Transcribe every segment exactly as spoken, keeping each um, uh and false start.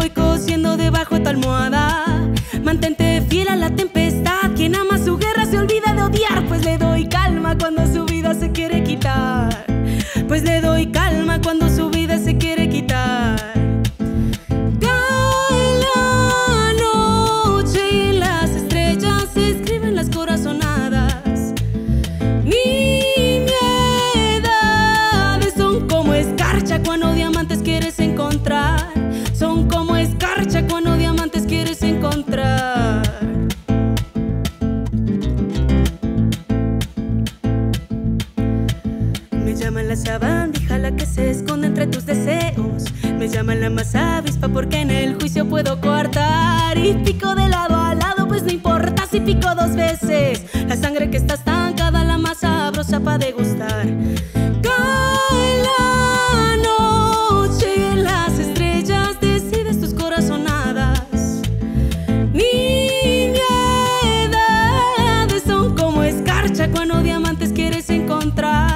voy cosiendo debajo de tu almohada. Mantente fiel a la tempestad. Quien ama su guerra se olvida de odiar. Pues le doy calma cuando su vida se quiere quitar. Pues le doy calma cuando su vida se quiere quitar. Cae la noche y las estrellas se escriben las corazonadas. Nimiedades son como escarcha cuando diamantes quieres encontrar. Son como escarcha cuando diamantes quieres encontrar. Me llaman la sabandija, la que se esconde entre tus deseos. Me llaman la más avispa porque en el juicio puedo cortar. Y pico de lado a lado, pues no importa si pico dos veces. La sangre que está estancada, la más sabrosa pa' degustar. Cae la noche y en las estrellas decides tus corazonadas. Nimiedades son como escarcha cuando diamantes quieres encontrar.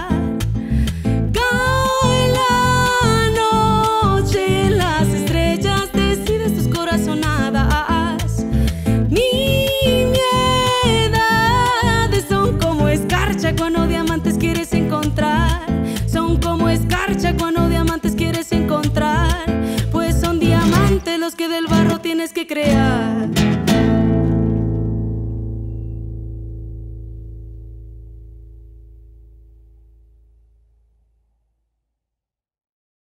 Cuando diamantes quieres encontrar, son como escarcha cuando diamantes quieres encontrar, pues son diamantes los que del barro tienes que crear.